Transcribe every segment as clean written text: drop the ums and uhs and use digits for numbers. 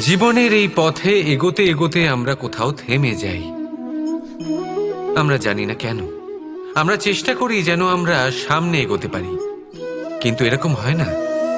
জীবনের এই পথে এগোতে এগোতে আমরা কোথাও থেমে যাই। আমরা জানি না কেন। আমরা চেষ্টা করি যেন আমরা সামনে এগোতে পারি, কিন্তু এরকম হয় না।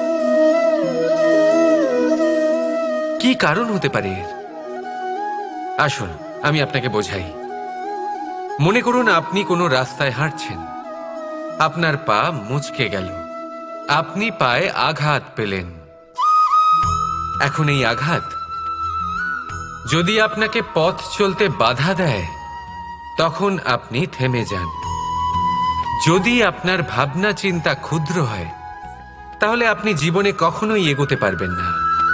কি কারণ হতে পারে এর? আসুন আমি আপনাকে বোঝাই। মনে করুন আপনি কোনো রাস্তায় হাঁটছেন, আপনার পা মুচকে গেল, আপনি পায়ে আঘাত পেলেন। এখন এই আঘাত যদি আপনাকে পথ চলতে বাধা দেয়, তখন আপনি থেমে যান। যদি আপনার ভাবনা চিন্তা ক্ষুদ্র হয়, তাহলে আপনি জীবনে কখনোই এগোতে পারবেন না।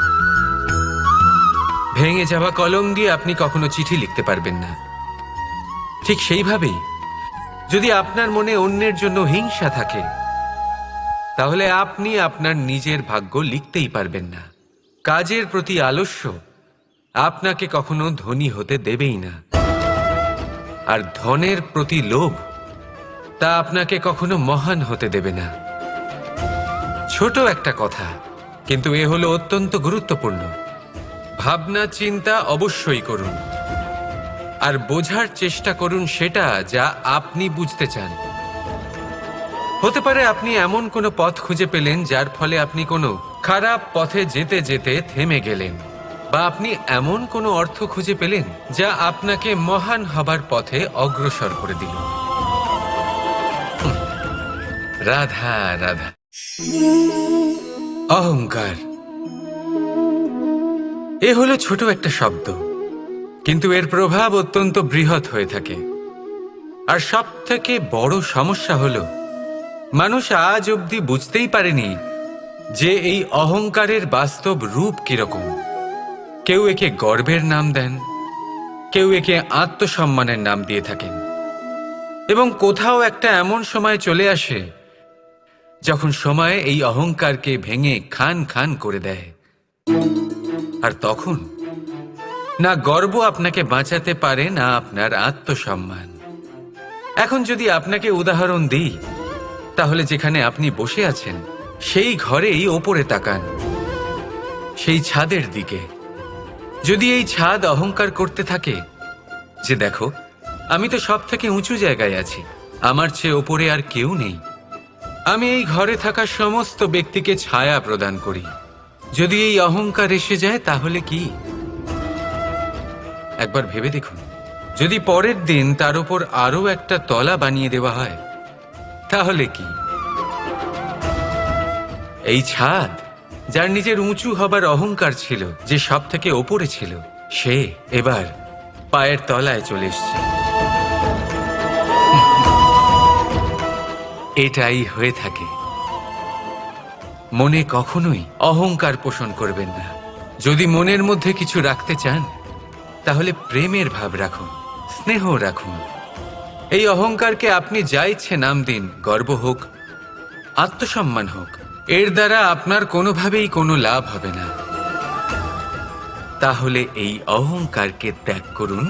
ভেঙে যাওয়া কলম দিয়ে আপনি কখনো চিঠি লিখতে পারবেন না। ঠিক সেইভাবেই যদি আপনার মনে অন্যের জন্য হিংসা থাকে, তাহলে আপনি আপনার নিজের ভাগ্য লিখতেই পারবেন না। কাজের প্রতি আলস্য আপনাকে কখনো ধনী হতে দেবেই না, আর ধনের প্রতি লোভ তা আপনাকে কখনো মহান হতে দেবে না। ছোট একটা কথা, কিন্তু এ হলো অত্যন্ত গুরুত্বপূর্ণ। ভাবনা চিন্তা অবশ্যই করুন, আর বোঝার চেষ্টা করুন সেটা যা আপনি বুঝতে চান। হতে পারে আপনি এমন কোনো পথ খুঁজে পেলেন যার ফলে আপনি কোনো খারাপ পথে যেতে যেতে থেমে গেলেন, বা আপনি এমন কোনো অর্থ খুঁজে পেলেন যা আপনাকে মহান হবার পথে অগ্রসর করে দিল। রাধা রাধা। অহংকার এ হলো ছোট একটা শব্দ, কিন্তু এর প্রভাব অত্যন্ত বৃহৎ হয়ে থাকে। আর সব থেকে বড় সমস্যা হলো মানুষ আজ অবধি বুঝতেই পারেনি যে এই অহংকারের বাস্তব রূপ কিরকম। কেউ একে গর্বের নাম দেন, কেউ একে আত্মসম্মানের নাম দিয়ে থাকেন, এবং কোথাও একটা এমন সময় চলে আসে যখন সময় এই অহংকারকে ভেঙে খান খান করে দেয়। আর তখন না গর্ব আপনাকে বাঁচাতে পারে, না আপনার আত্মসম্মান। এখন যদি আপনাকে উদাহরণ দিই, তাহলে যেখানে আপনি বসে আছেন সেই ঘরেই ওপরে তাকান, সেই ছাদের দিকে। যদি এই ছাদ অহংকার করতে থাকে যে দেখো, আমি তো সব থেকে উঁচু জায়গায় আছি, আমার চেয়ে ওপরে আর কেউ নেই, আমি এই ঘরে থাকা সমস্ত ব্যক্তিকে ছায়া প্রদান করি, যদি এই অহংকার এসে যায় তাহলে কি? একবার ভেবে দেখুন, যদি পরের দিন তার উপর আরো একটা তলা বানিয়ে দেওয়া হয় তাহলে কি? এই ছাদ যার নিজের উঁচু হবার অহংকার ছিল, যে সব থেকে ওপরে ছিল, সে এবার পায়ের তলায় চলে এসছে। এটাই হয়ে থাকে। মনে কখনোই অহংকার পোষণ করবেন না। যদি মনের মধ্যে কিছু রাখতে চান, তাহলে প্রেমের ভাব রাখুন, স্নেহ রাখুন। এই অহংকারকে আপনি যা ইচ্ছে নাম দিন, গর্ব হোক, আত্মসম্মান হোক, এর দ্বারা আপনার কোনোভাবেই কোনো লাভ হবে না। তাহলে এই অহংকারকে ত্যাগ করুন,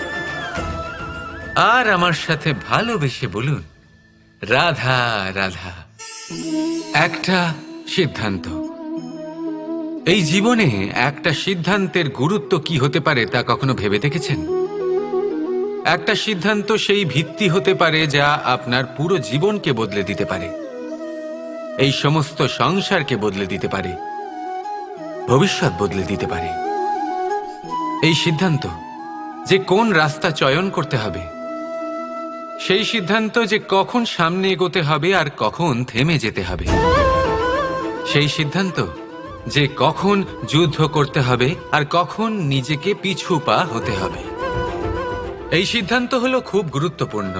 আর আমার সাথে ভালোবেসে বলুন, রাধা রাধা। একটা সিদ্ধান্ত। এই জীবনে একটা সিদ্ধান্তের গুরুত্ব কি হতে পারে তা কখনো ভেবে দেখেছেন? একটা সিদ্ধান্ত সেই ভিত্তি হতে পারে যা আপনার পুরো জীবনকে বদলে দিতে পারে, এই সমস্ত সংসারকে বদলে দিতে পারে, ভবিষ্যৎ বদলে দিতে পারে। এই সিদ্ধান্ত যে কোন রাস্তা চয়ন করতে হবে, সেই সিদ্ধান্ত যে কখন সামনে এগোতে হবে আর কখন থেমে যেতে হবে, সেই সিদ্ধান্ত যে কখন যুদ্ধ করতে হবে আর কখন নিজেকে পিছু পা হতে হবে। এই সিদ্ধান্ত হলো খুব গুরুত্বপূর্ণ।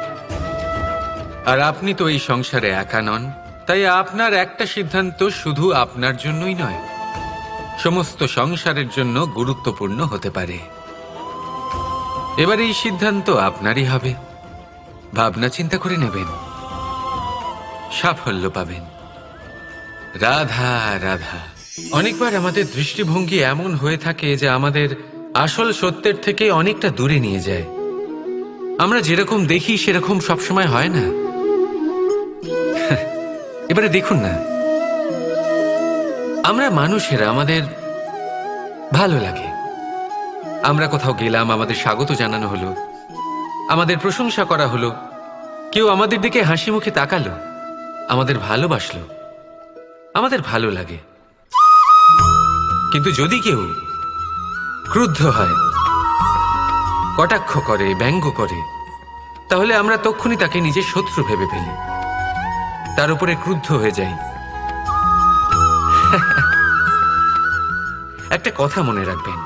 আর আপনি তো এই সংসারে একা নন, তাই আপনার একটা সিদ্ধান্ত শুধু আপনার জন্যই নয়, সমস্ত সংসারের জন্য গুরুত্বপূর্ণ হতে পারে। এবার এই সিদ্ধান্ত আপনারই হবে। ভাবনা চিন্তা করে নেবেন, সাফল্য পাবেন। রাধা রাধা। অনেকবার আমাদের দৃষ্টিভঙ্গি এমন হয়ে থাকে যে আমাদের আসল সত্যের থেকে অনেকটা দূরে নিয়ে যায়। আমরা যেরকম দেখি সেরকম সবসময় হয় না। এবারে দেখুন না, আমরা মানুষেরা আমাদের ভালো লাগে। আমরা কোথাও গেলাম, আমাদের স্বাগত জানানো হলো, আমাদের প্রশংসা করা হলো, কেউ আমাদের দিকে হাসি মুখে তাকালো, আমাদের ভালোবাসলো, আমাদের ভালো লাগে। কিন্তু যদি কেউ ক্রুদ্ধ হয়, কটাক্ষ করে, ব্যঙ্গ করে, তাহলে আমরা তক্ষুনি তাকে নিজের শত্রু ভেবে ফেলি, তার উপরে ক্রুদ্ধ হয়ে যাই। একটা কথা মনে রাখবেন,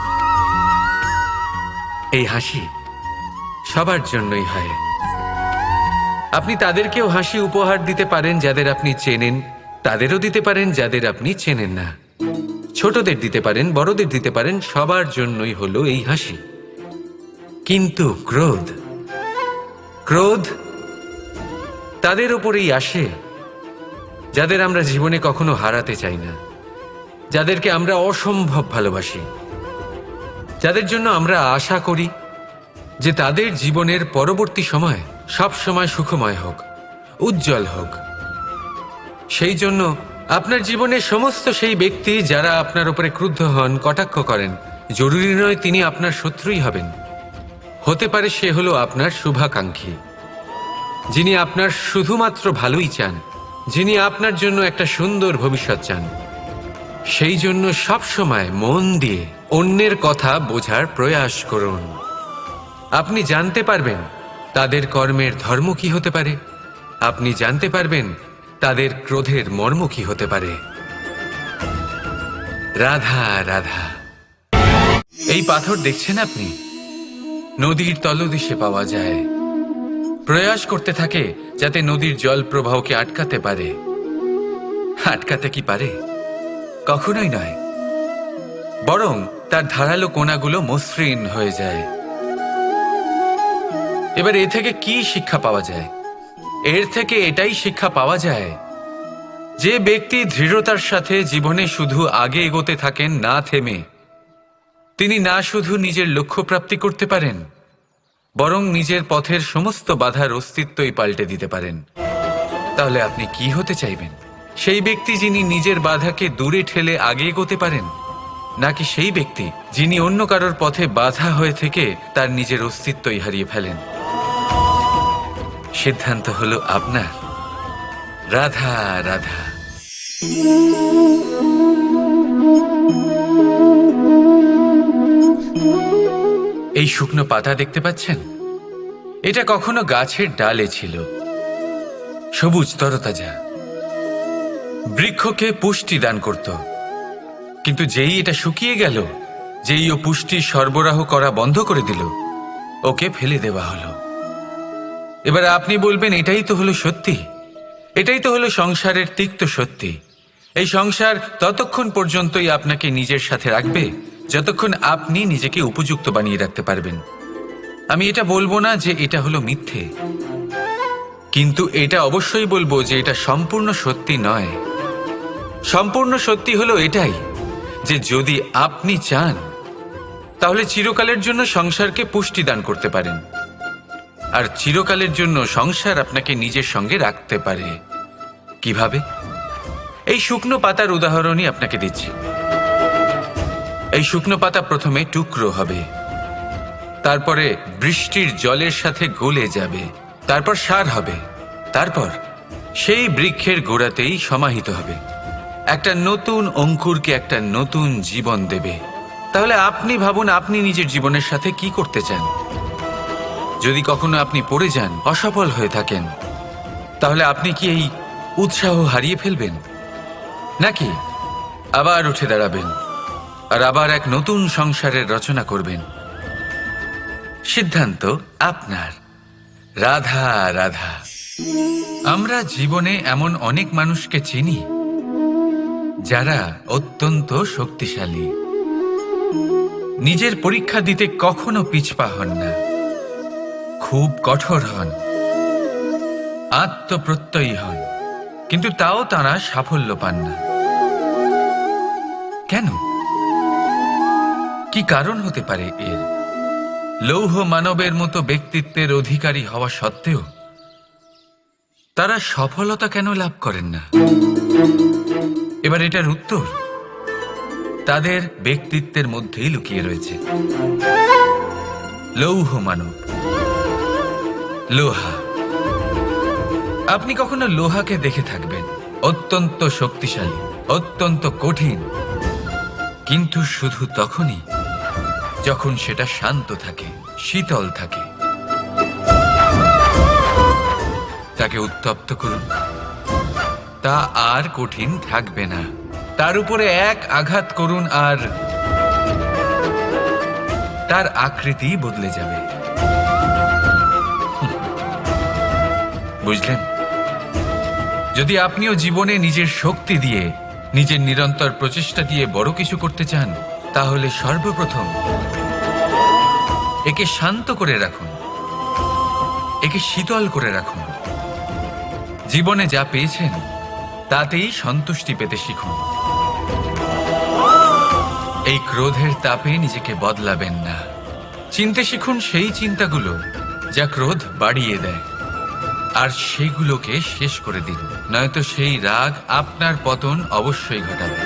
এই হাসি সবার জন্যই হয়। আপনি তাদেরকেও হাসি উপহার দিতে পারেন যাদের আপনি চেনেন, তাদেরও দিতে পারেন যাদের আপনি চেনেন না। ছোটদের দিতে পারেন, বড়দের দিতে পারেন, সবার জন্যই হলো এই হাসি। কিন্তু ক্রোধ, ক্রোধ তাদের উপরেই আসে যাদের আমরা জীবনে কখনো হারাতে চাই না, যাদেরকে আমরা অসম্ভব ভালোবাসি, যাদের জন্য আমরা আশা করি যে তাদের জীবনের পরবর্তী সময় সব সময় সুখময় হোক, উজ্জ্বল হোক। সেই জন্য আপনার জীবনের সমস্ত সেই ব্যক্তি যারা আপনার উপরে ক্রুদ্ধ হন, কটাক্ষ করেন, জরুরি নয় তিনি আপনার শত্রুই হবেন। হতে পারে সে হলো আপনার শুভাকাঙ্ক্ষী, যিনি আপনার শুধুমাত্র ভালোই চান, যিনি আপনার জন্য একটা সুন্দর ভবিষ্যৎ চান। সেই জন্য সবসময় মন দিয়ে অন্যের কথা বোঝার প্রয়াস করুন। আপনি জানতে পারবেন তাদের কর্মের ধর্ম কি হতে পারে, আপনি জানতে পারবেন তাদের ক্রোধের মর্ম কি হতে পারে। রাধা রাধা। এই পাথর দেখছেন আপনি, নদীর তলদেশে পাওয়া যায়। প্রয়াস করতে থাকে যাতে নদীর জল প্রবাহকে আটকাতে পারে। আটকাতে কি পারে? কখনোই নয়, বরং তার ধারালো কোণাগুলো মসৃণ হয়ে যায়। এবার এ থেকে কি শিক্ষা পাওয়া যায়? এর থেকে এটাই শিক্ষা পাওয়া যায় যে ব্যক্তি দৃঢ়তার সাথে জীবনে শুধু আগে এগোতে থাকেন না থেমে, তিনি না শুধু নিজের লক্ষ্য প্রাপ্তি করতে পারেন, বরং নিজের পথের সমস্ত বাধার অস্তিত্বই পাল্টে দিতে পারেন। তাহলে আপনি কি হতে চাইবেন? সেই ব্যক্তি যিনি নিজের বাধাকে দূরে ঠেলে আগে এগোতে পারেন, নাকি সেই ব্যক্তি যিনি অন্য কারোর পথে বাধা হয়ে থেকে তার নিজের অস্তিত্বই হারিয়ে ফেলেন? সিদ্ধান্ত হলো আপনার। রাধা রাধা। এই শুকনো পাতা দেখতে পাচ্ছেন? এটা কখনো গাছের ডালে ছিল, সবুজ তরতাজা, বৃক্ষকে পুষ্টি দান করত। কিন্তু যেই এটা শুকিয়ে গেল, যেই ও পুষ্টি সরবরাহ করা বন্ধ করে দিল, ওকে ফেলে দেওয়া হলো। এবার আপনি বলবেন এটাই তো হলো সত্যি, এটাই তো হলো সংসারের তিক্ত সত্যি। এই সংসার ততক্ষণ পর্যন্তই আপনাকে নিজের সাথে রাখবে যতক্ষণ আপনি নিজেকে উপযুক্ত বানিয়ে রাখতে পারবেন। আমি এটা বলবো না যে এটা হলো মিথ্যে, কিন্তু এটা অবশ্যই বলবো যে এটা সম্পূর্ণ সত্যি নয়। সম্পূর্ণ সত্যি হলো এটাই যে যদি আপনি চান তাহলে চিরকালের জন্য সংসারকে পুষ্টি দান করতে পারেন, আর চিরকালের জন্য সংসার আপনাকে নিজের সঙ্গে রাখতে পারে। কিভাবে? এই শুকনো পাতার উদাহরণই আপনাকে দিচ্ছি। এই শুকনো পাতা প্রথমে টুকরো হবে, তারপরে বৃষ্টির জলের সাথে গলে যাবে, তারপর সার হবে, তারপর সেই বৃক্ষের গোড়াতেই সমাহিত হবে, একটা নতুন অঙ্কুরকে একটা নতুন জীবন দেবে। তাহলে আপনি ভাবুন আপনি নিজের জীবনের সাথে কি করতে চান। যদি কখনো আপনি পড়ে যান, অসফল হয়ে থাকেন, তাহলে আপনি কি এই উৎসাহ হারিয়ে ফেলবেন, নাকি আবার উঠে দাঁড়াবেন আর আবার এক নতুন সংসারের রচনা করবেন? সিদ্ধান্ত আপনার। রাধা রাধা। আমরা জীবনে এমন অনেক মানুষকে চিনি যারা অত্যন্ত শক্তিশালী, নিজের পরীক্ষা দিতে কখনো পিছপা হন না, খুব কঠোর হন, আত্মপ্রত্যয়ী হন, কিন্তু তাও তারা সাফল্য পান না। কেন? কি কারণ হতে পারে এর? লৌহ মানবের মতো ব্যক্তিত্বের অধিকারী হওয়া সত্ত্বেও তারা সফলতা কেন লাভ করেন না? এবার এটার উত্তর তাদের ব্যক্তিত্বের মধ্যেই লুকিয়ে রয়েছে। লৌহ মানব, লোহা। আপনি কখনো লোহাকে দেখে থাকবেন, অত্যন্ত শক্তিশালী, অত্যন্ত কঠিন, কিন্তু শুধু তখনই যখন সেটা শান্ত থাকে, শীতল থাকে। তাকে উত্তপ্ত করুন, তা আর কঠিন থাকবে না। তার উপরে এক আঘাত করুন আর তার আকৃতি বদলে যাবে। বুঝলেন? যদি আপনিও জীবনে নিজের শক্তি দিয়ে, নিজের নিরন্তর প্রচেষ্টা দিয়ে বড় কিছু করতে চান, তাহলে সর্বপ্রথম একে শান্ত করে রাখুন, একে শীতল করে রাখুন। জীবনে যা পেয়েছেন তাতেই সন্তুষ্টি পেতে শিখুন। এই ক্রোধের তাপে নিজেকে বদলাবেন না। চিনতে শিখুন সেই চিন্তাগুলো যা ক্রোধ বাড়িয়ে দেয়, আর সেগুলোকে শেষ করে দিন, নয়তো সেই রাগ আপনার পতন অবশ্যই ঘটাবে।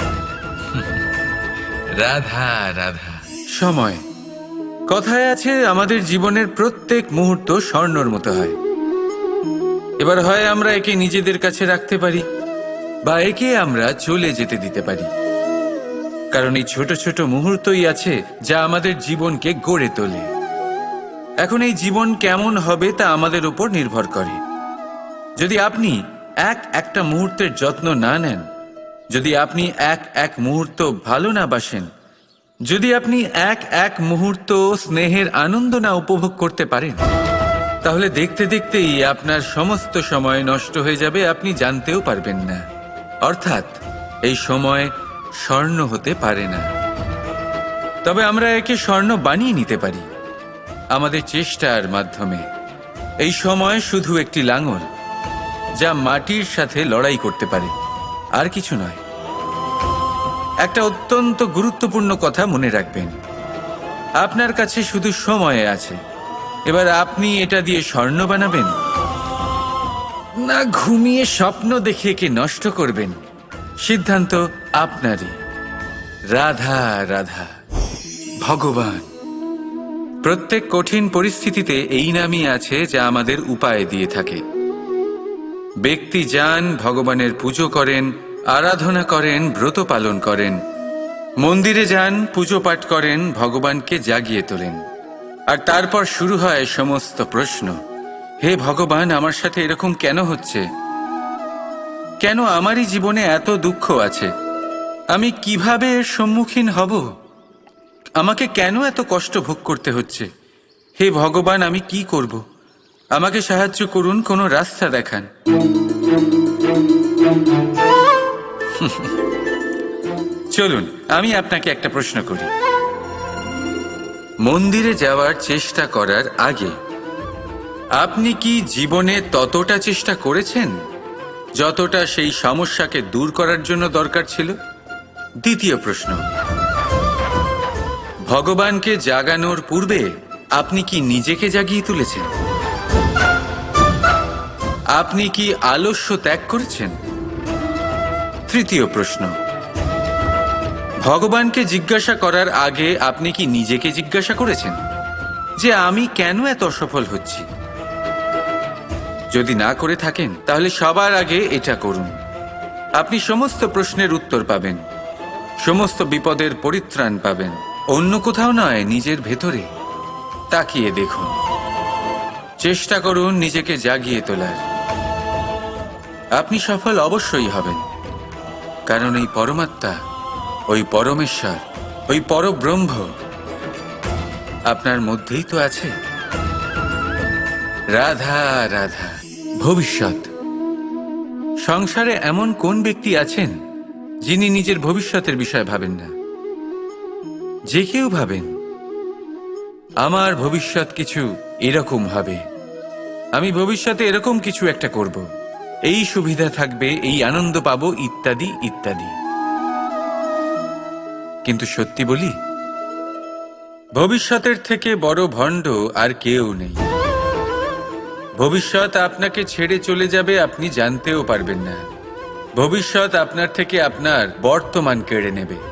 রাধা রাধা। সময়, কথায় আছে আমাদের জীবনের প্রত্যেক মুহূর্ত স্বর্ণর মতো হয়। এবার হয় আমরা একে নিজেদের কাছে রাখতে পারি, বা একে আমরা চলে যেতে দিতে পারি। কারণ এই ছোট ছোট মুহূর্তই আছে যা আমাদের জীবনকে গড়ে তোলে। এখন এই জীবন কেমন হবে তা আমাদের উপর নির্ভর করে। যদি আপনি একটা মুহূর্তের যত্ন না নেন, যদি আপনি এক মুহূর্ত ভালো না বাসেন, যদি আপনি এক মুহূর্ত স্নেহের আনন্দ না উপভোগ করতে পারেন, তাহলে দেখতে দেখতেই আপনার সমস্ত সময় নষ্ট হয়ে যাবে, আপনি জানতেও পারবেন না। অর্থাৎ এই সময় স্বর্ণ হতে পারে না। তবে আমরা একে স্বর্ণ বানিয়ে নিতে পারি আমাদের চেষ্টার মাধ্যমে। এই সময় শুধু একটি লাঙল যা মাটির সাথে লড়াই করতে পারে, আর কিছু নয়। একটা অত্যন্ত গুরুত্বপূর্ণ কথা মনে রাখবেন, আপনার কাছে শুধু সময় আছে। এবার আপনি এটা দিয়ে স্বর্ণ বানাবেন, না ঘুমিয়ে স্বপ্ন দেখে একে নষ্ট করবেন, সিদ্ধান্ত আপনারই। রাধা রাধা। ভগবান। প্রত্যেক কঠিন পরিস্থিতিতে এই নামই আছে যা আমাদের উপায় দিয়ে থাকে। ব্যক্তি যান, ভগবানের পুজো করেন, আরাধনা করেন, ব্রত পালন করেন, মন্দিরে যান, পুজো পাঠ করেন, ভগবানকে জাগিয়ে তোলেন। আর তারপর শুরু হয় সমস্ত প্রশ্ন। হে ভগবান, আমার সাথে এরকম কেন হচ্ছে? কেন আমারই জীবনে এত দুঃখ আছে? আমি কিভাবে এর সম্মুখীন হব? আমাকে কেন এত কষ্ট ভোগ করতে হচ্ছে? হে ভগবান, আমি কি করব? আমাকে সাহায্য করুন, কোনো রাস্তা দেখান। চলুন আমি আপনাকে একটা প্রশ্ন করি। মন্দিরে যাওয়ার চেষ্টা করার আগে আপনি কি জীবনে ততটা চেষ্টা করেছেন যতটা সেই সমস্যাকে দূর করার জন্য দরকার ছিল? দ্বিতীয় প্রশ্ন, ভগবানকে জাগানোর পূর্বে আপনি কি নিজেকে জাগিয়ে তুলেছেন? আপনি কি আলস্য ত্যাগ করেছেন? তৃতীয় প্রশ্ন, ভগবানকে জিজ্ঞাসা করার আগে আপনি কি নিজেকে জিজ্ঞাসা করেছেন যে আমি কেন এত অসফল হচ্ছি? যদি না করে থাকেন তাহলে সবার আগে এটা করুন। আপনি সমস্ত প্রশ্নের উত্তর পাবেন, সমস্ত বিপদের পরিত্রাণ পাবেন। অন্য কোথাও নয়, নিজের ভেতরে তাকিয়ে দেখুন। চেষ্টা করুন নিজেকে জাগিয়ে তোলার। আপনি সফল অবশ্যই হবেন, কারণ এই পরমাত্মা, ওই পরমেশ্বর, ওই পরব্রহ্ম আপনার মধ্যেই তো আছে। রাধা রাধা। ভবিষ্যৎ। সংসারে এমন কোন ব্যক্তি আছেন যিনি নিজের ভবিষ্যতের বিষয় ভাবেন না? যে কেউ ভাবেন আমার ভবিষ্যৎ কিছু এরকম হবে, আমি ভবিষ্যতে এরকম কিছু একটা করব, এই সুবিধা থাকবে, এই আনন্দ পাবো, ইত্যাদি ইত্যাদি। কিন্তু সত্যি বলি, ভবিষ্যতের থেকে বড় ভণ্ড আর কেউ নেই। ভবিষ্যৎ আপনাকে ছেড়ে চলে যাবে, আপনি জানতেও পারবেন না। ভবিষ্যৎ আপনার থেকে আপনার বর্তমান কেড়ে নেবে।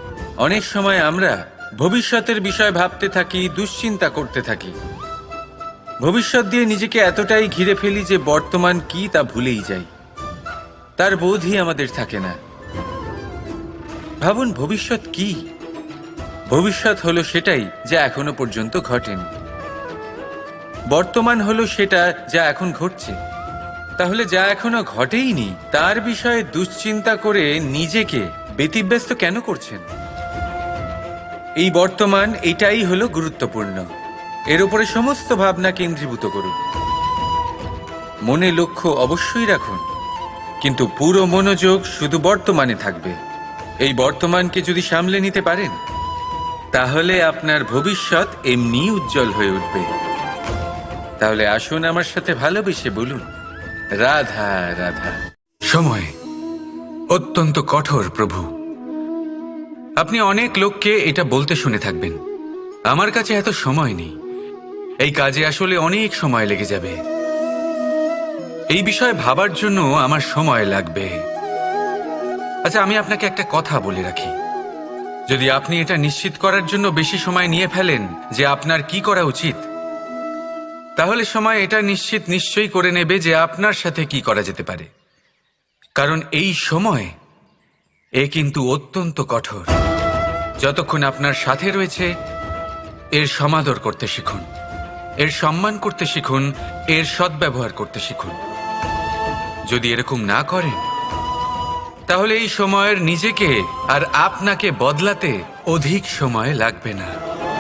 অনেক সময় আমরা ভবিষ্যতের বিষয় ভাবতে থাকি, দুশ্চিন্তা করতে থাকি। ভবিষ্যৎ দিয়ে নিজেকে এতটাই ঘিরে ফেলি যে বর্তমান কি তা ভুলেই যাই, তার বোধই আমাদের থাকে না। ভাবুন, ভবিষ্যৎ কি? ভবিষ্যৎ হলো সেটাই যা এখনো পর্যন্ত ঘটেনি। বর্তমান হলো সেটা যা এখন ঘটছে। তাহলে যা এখনো ঘটেইনি তার বিষয়ে দুশ্চিন্তা করে নিজেকে ব্যতিব্যস্ত কেন করছেন? এই বর্তমান, এটাই হলো গুরুত্বপূর্ণ। এর উপরে সমস্ত ভাবনা কেন্দ্রীভূত করুন। মনে লক্ষ্য অবশ্যই রাখুন, কিন্তু পুরো মনোযোগ শুধু বর্তমানে থাকবে। এই বর্তমানকে যদি সামলে নিতে পারেন, তাহলে আপনার ভবিষ্যৎ এমনি উজ্জ্বল হয়ে উঠবে। তাহলে আসুন আমার সাথে ভালোবেসে বলুন, রাধা রাধা। সময় অত্যন্ত কঠোর প্রভু। আপনি অনেক লোককে এটা বলতে শুনে থাকবেন, আমার কাছে এত সময় নেই, এই কাজে আসলে অনেক সময় লেগে যাবে, এই বিষয়ে ভাবার জন্য আমার সময় লাগবে। আচ্ছা, আমি আপনাকে একটা কথা বলে রাখি, যদি আপনি এটা নিশ্চিত করার জন্য বেশি সময় নিয়ে ফেলেন যে আপনার কি করা উচিত, তাহলে সময় এটা নিশ্চয়ই করে নেবে যে আপনার সাথে কি করা যেতে পারে। কারণ এই সময় কিন্তু অত্যন্ত কঠোর। যতক্ষণ আপনার সাথে রয়েছে, এর সমাদর করতে শিখুন, এর সম্মান করতে শিখুন, এর সদ্ব্যবহার করতে শিখুন। যদি এরকম না করেন, তাহলে এই সময়ের নিজেকে আর আপনাকে বদলাতে অধিক সময় লাগবে না।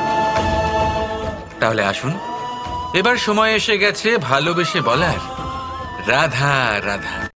তাহলে আসুন, এবার সময় এসে গেছে ভালোবেসে বলার রাধা রাধা।